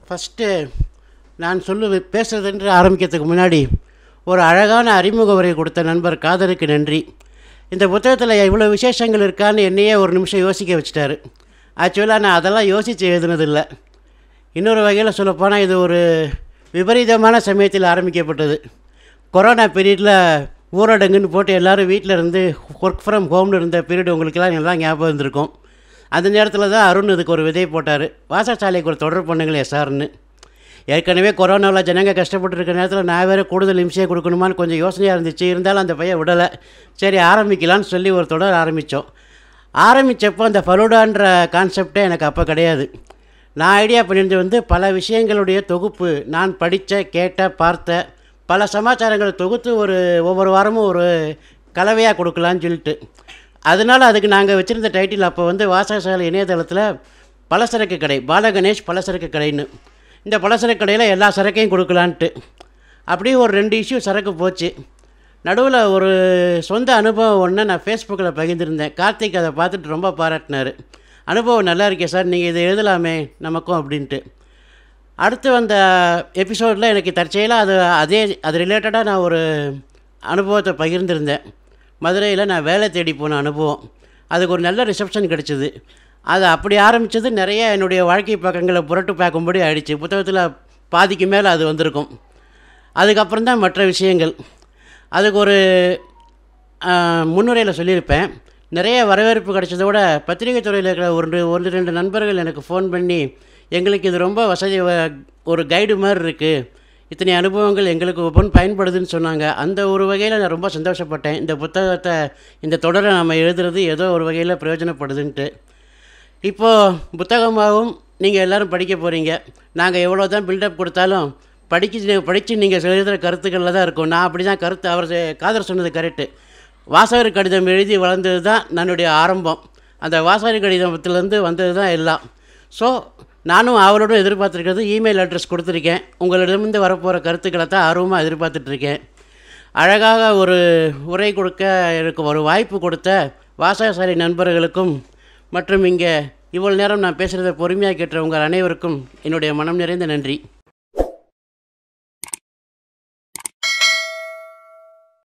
First நான் பேசுகிறதுன்று ஆரம்பிக்கிறதுக்கு முன்னாடி ஒரு அழகான அறிமுக உரை கொடுத்த நண்பர் காதருக்கு நன்றி. இந்த புத்தகத்தில் இவ்வளோ விசேஷங்கள் இருக்கான்னு என்னையே ஒரு நிமிஷம் யோசிக்க வச்சுட்டாரு. ஆக்சுவலாக நான் அதெல்லாம் யோசித்து எழுதுனதில்லை. இன்னொரு வகையில் சொல்லப்போனால் இது ஒரு விபரீதமான சமயத்தில் ஆரம்பிக்கப்பட்டது. கொரோனா பீரியடில் ஊரடங்குன்னு போட்டு எல்லோரும் வீட்டில் இருந்து ஒர்க் ஃப்ரம் ஹோம்னு இருந்த பீரியட் உங்களுக்கெல்லாம் எல்லாம் ஞாபகம் இருந்திருக்கும். அந்த நேரத்தில் தான் அருண் இதுக்கு ஒரு விதை போட்டார், வாசசாலைக்கு ஒரு தொடர் பண்ணுங்களே சார்னு. ஏற்கனவே கொரோனாவில் ஜனங்க கஷ்டப்பட்டுருக்க நேரத்தில் நான் வேறு கூடுதல் இம்சையை கொடுக்கணுமான்னு கொஞ்சம் யோசனையாக இருந்துச்சு. இருந்தாலும் அந்த பையன் விடலை. சரி ஆரம்பிக்கலான்னு சொல்லி ஒரு தொடர் ஆரம்பித்தோம். ஆரம்பித்தப்போ அந்த ஃபலூடான்ற கான்செப்டே எனக்கு அப்போ கிடையாது. நான் ஐடியா பண்ணியிருந்தது பல விஷயங்களுடைய தொகுப்பு, நான் படித்த கேட்ட பார்த்த பல சமாச்சாரங்களை தொகுத்து ஒவ்வொரு வாரமும் ஒரு கலவையாக கொடுக்கலான்னு சொல்லிட்டு. அதனால் அதுக்கு நாங்கள் வச்சுருந்த டைட்டில் அப்போ வாசகசாலை இணையதளத்தில் பலசரக்கு கடை, பாலகணேஷ் பலசரக்கு கடைன்னு. இந்த பலசரக்கு கடையில் எல்லா சரக்கையும் கொடுக்கலான்ட்டு அப்படியே ஒரு 2 இஷ்யூ சரக்கு போச்சு. நடுவில் ஒரு சொந்த அனுபவம் ஒன்று நான் ஃபேஸ்புக்கில் பகிர்ந்துருந்தேன். கார்த்திக் அதை பார்த்துட்டு ரொம்ப பாராட்டினார். அனுபவம் நல்லா இருக்கே சார், நீங்கள் இதை எழுதலாமே நமக்கும் அப்படின்ட்டு. அடுத்து வந்த எபிசோடில் எனக்கு தற்செயலாக அது ரிலேட்டடாக நான் ஒரு அனுபவத்தை பகிர்ந்திருந்தேன். மதுரையில் நான் வேலை தேடி போன அனுபவம். அதுக்கு ஒரு நல்ல ரிசப்ஷன் கிடச்சிது. அது அப்படி ஆரம்பித்தது நிறைய என்னுடைய வாழ்க்கை பக்கங்களை புரட்டு பார்க்கும்படி ஆயிடுச்சு. புத்தகத்தில் பாதிக்கு மேலே அது வந்திருக்கும். அதுக்கப்புறம் தான் மற்ற விஷயங்கள். அதுக்கு ஒரு முன்னுரையில் சொல்லியிருப்பேன். நிறைய வரவேற்பு கிடைச்சதை விட பத்திரிகை துறையில் இருக்கிற ஒன்று 2 நண்பர்கள் எனக்கு ஃபோன் பண்ணி, எங்களுக்கு இது ரொம்ப வசதி, ஒரு கைடு மாதிரி இருக்குது, இத்தனை அனுபவங்கள் எங்களுக்கு பயன்படுதுன்னு சொன்னாங்க. அந்த ஒரு வகையில் நான் ரொம்ப சந்தோஷப்பட்டேன். இந்த புத்தகத்தை, இந்த தொடரை நம்ம எழுதுறது ஏதோ ஒரு வகையில் பிரயோஜனப்படுதுன்ட்டு. இப்போது புத்தகமாகவும் நீங்கள் எல்லோரும் படிக்க போகிறீங்க. நாங்கள் எவ்வளோ தான் பில்டப் கொடுத்தாலும் படித்து நீங்கள் எழுதுகிற கருத்துக்களில் தான் இருக்கும். நான் அப்படி தான் கருத்து, அவர் காதர் சொன்னது கரெக்டு. வாசகர் கடிதம் எழுதி வளர்ந்தது தான் என்னுடைய ஆரம்பம். அந்த வாசகர் கடிதத்திலேருந்து வந்தது தான் எல்லாம். ஸோ நானும் அவளோடும் எதிர்பார்த்துருக்கிறது, இமெயில் அட்ரஸ் கொடுத்துருக்கேன். உங்களிடமிருந்து வரப்போகிற கருத்துக்களை தான் ஆர்வமாக எதிர்பார்த்துட்ருக்கேன். அழகாக ஒரு உரை கொடுக்க எனக்கு ஒரு வாய்ப்பு கொடுத்த வாசகசாலை நண்பர்களுக்கும் மற்றும் இங்கே இவ்வளோ நேரம் நான் பேசுகிறத பொறுமையாக கேட்ட உங்கள் அனைவருக்கும் என்னுடைய மனம் நிறைந்த நன்றி.